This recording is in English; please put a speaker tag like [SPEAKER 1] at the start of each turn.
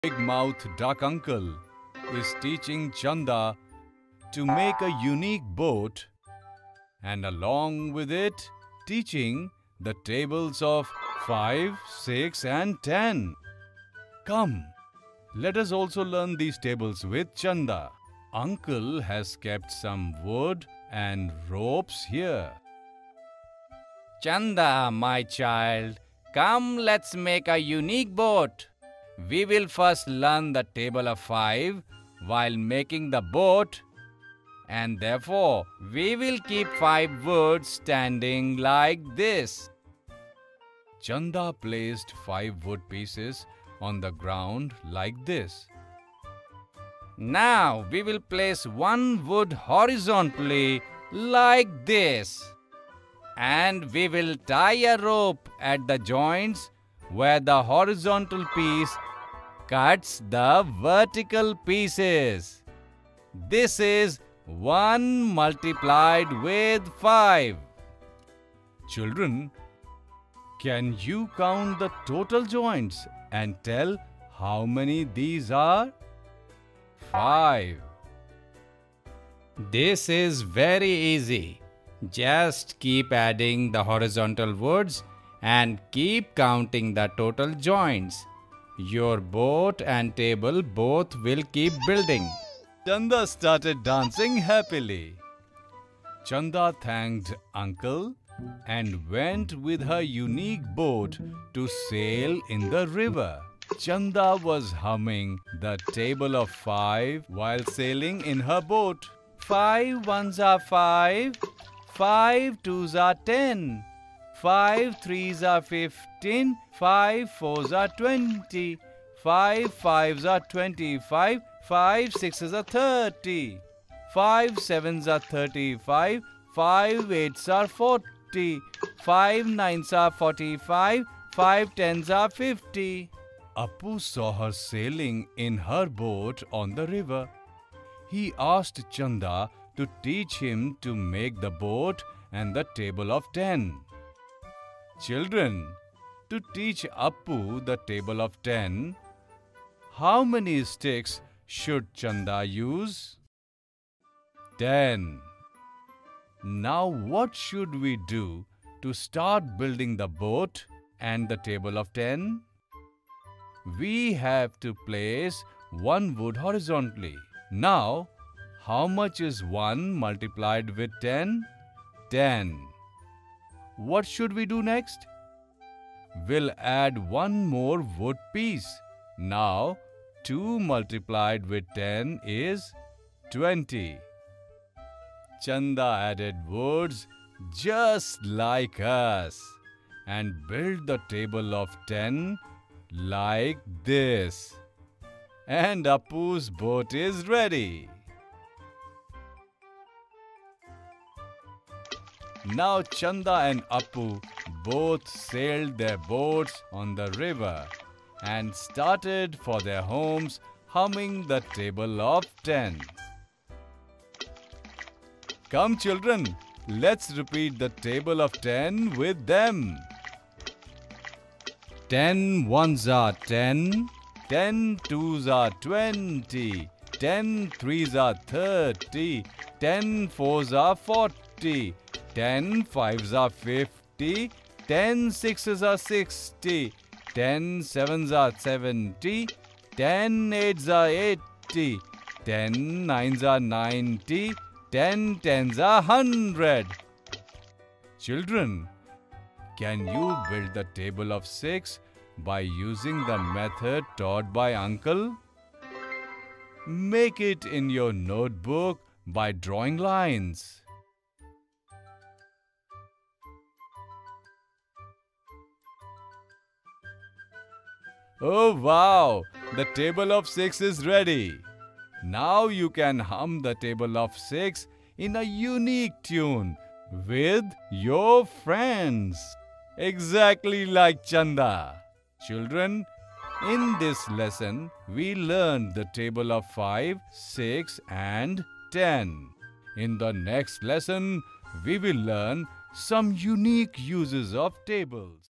[SPEAKER 1] Big Mouth Duck Uncle is teaching Chanda to make a unique boat and along with it teaching the tables of 5, 6 and 10. Come, let us also learn these tables with Chanda. Uncle has kept some wood and ropes here.
[SPEAKER 2] Chanda, my child, come let's make a unique boat. We will first learn the table of 5 while making the boat, and therefore we will keep 5 words standing like this.
[SPEAKER 1] Chanda placed 5 wood pieces on the ground like this.
[SPEAKER 2] Now we will place 1 wood horizontally like this. And we will tie a rope at the joints where the horizontal piece cuts the vertical pieces. This is 1 multiplied with 5.
[SPEAKER 1] Children, can you count the total joints and tell how many these are? 5.
[SPEAKER 2] This is very easy. Just keep adding the horizontal words and keep counting the total joints. Your boat and table both will keep building.
[SPEAKER 1] Chanda started dancing happily. Chanda thanked Uncle and went with her unique boat to sail in the river. Chanda was humming the table of 5 while sailing in her boat.
[SPEAKER 2] 5 ones are 5. 5 twos are 10. 5 threes are 15. 5 fours are 20. 5 fives are 25. 5 sixes are 30. 5 sevens are 35. 5 eights are 40. 5 nines are 45. 5 tens are 50.
[SPEAKER 1] Appu saw her sailing in her boat on the river. He asked Chanda to teach him to make the boat and the table of 10. Children, to teach Appu the table of 10, how many sticks should Chanda use? 10. Now what should we do to start building the boat and the table of 10? We have to place 1 wood horizontally. Now, how much is 1 multiplied with 10? 10. What should we do next? We'll add 1 more wood piece. Now, 2 multiplied with 10 is 20. Chanda added woods just like us and built the table of 10 like this. And Appu's boat is ready. Now Chanda and Appu both sailed their boats on the river and started for their homes humming the table of 10. Come children, let's repeat the table of 10 with them. 10 ones are 10. 10 twos are 20. 10 threes are 30. 10 fours are 40. 10 fives are 50. 10 sixes are 60. 10 sevens are 70. 10 eights are 80. 10 nines are 90. 10 tens are 100. Children, can you build the table of 6 by using the method taught by Uncle? Make it in your notebook by drawing lines. Oh wow! The table of 6 is ready. Now you can hum the table of 6 in a unique tune with your friends. Exactly like Chanda. Children, in this lesson, we learned the table of 5, 6 and 10. In the next lesson, we will learn some unique uses of tables.